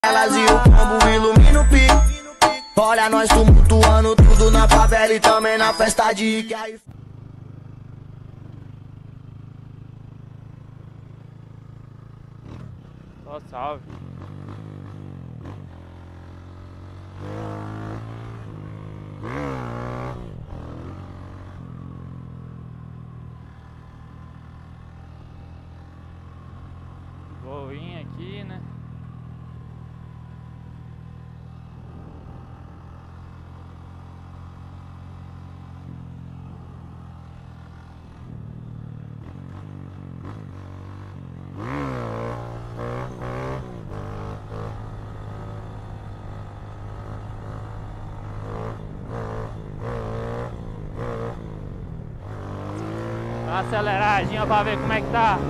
Elas e o combo ilumina o pique. Olha nós tumultuando tudo na favela e também na festa de Ike. Só salve. Boinha aqui, né? Dá uma aceleradinha pra ver como é que tá.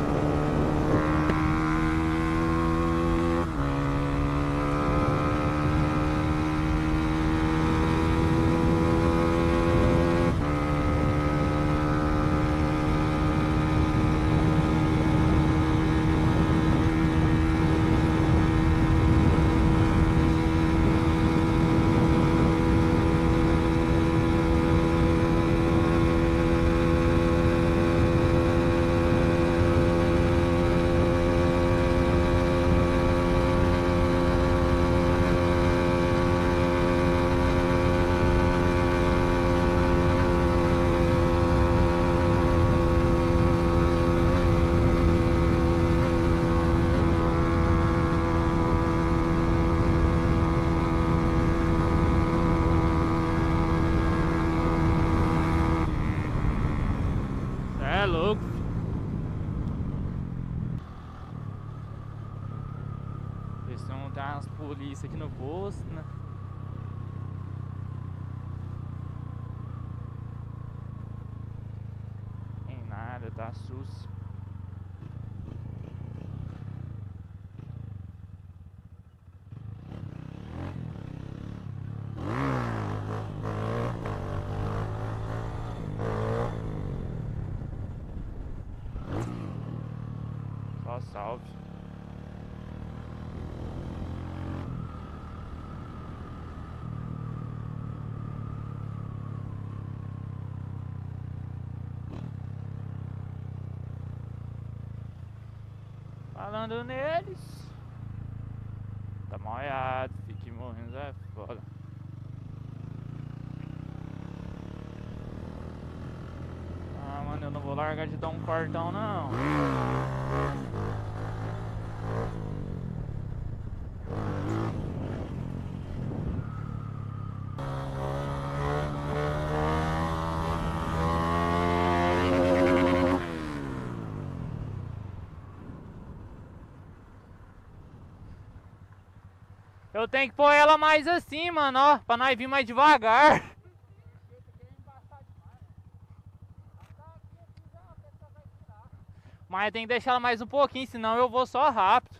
É louco. Ver se não tem umas polícia aqui no posto, né? Tem nada, tá susto. Só salve. Falando neles, tá molhado, fique morrendo é foda. Ah, mano, eu não vou largar de dar um cortão não. Eu tenho que pôr ela mais assim, mano, ó, pra nós vir mais devagar. Mas tem que deixar ela mais um pouquinho, senão eu vou só rápido.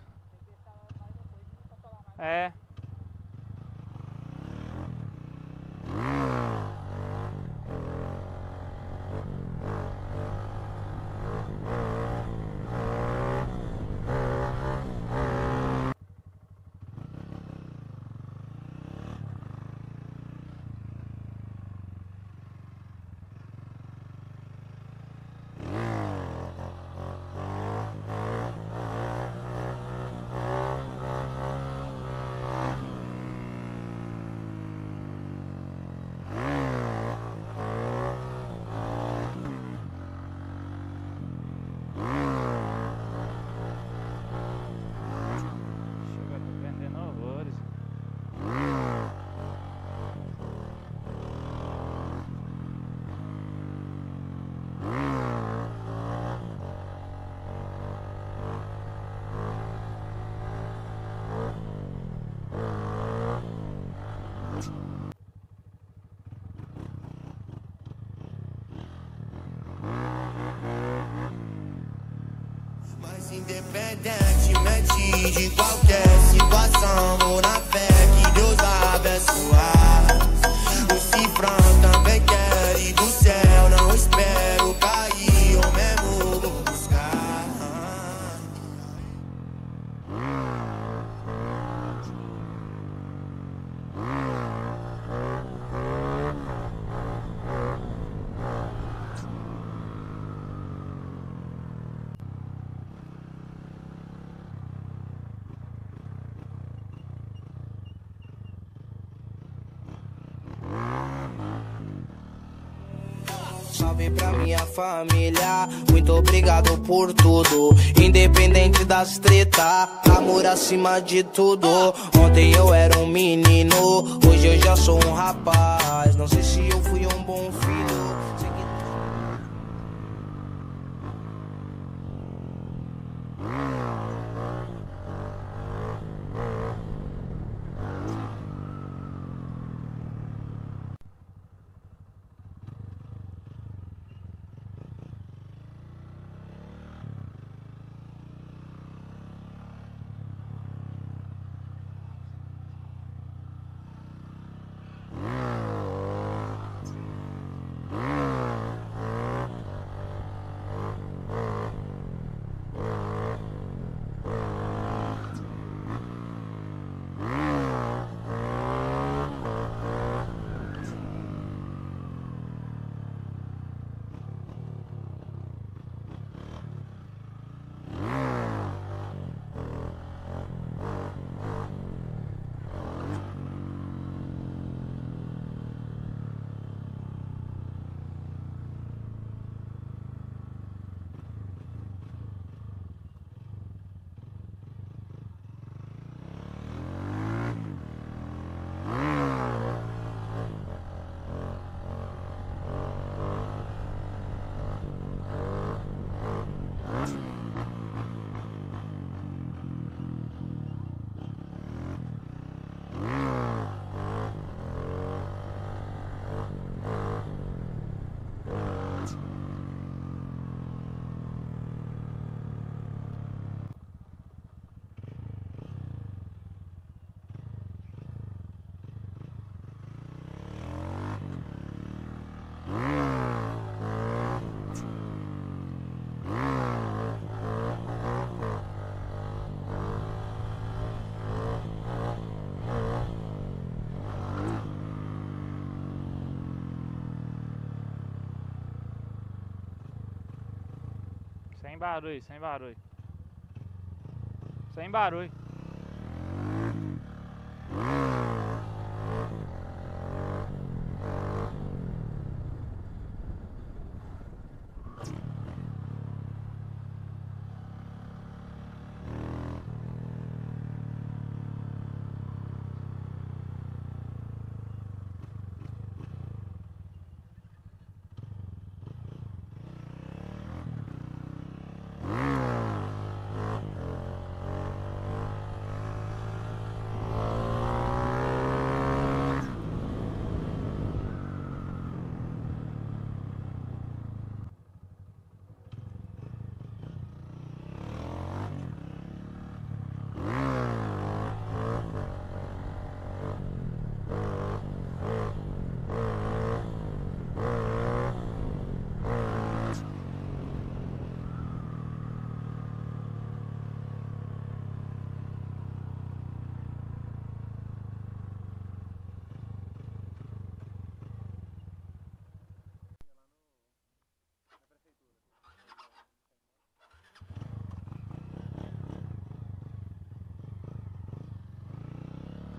É. Independentemente de qualquer situação, vou na fé que Deus vai abençoar. O cifrão também quer ir do céu, não espero cair, eu mesmo vou buscar. salve pra minha família, muito obrigado por tudo. Independente das treta, amor acima de tudo. Ontem eu era um menino, hoje eu já sou um rapaz. Não sei se eu fui um bom filho. Sem barulho, sem barulho. Sem barulho.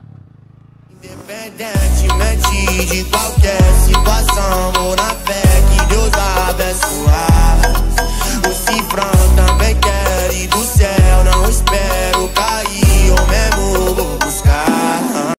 Independentemente de qualquer situação, vou na fé.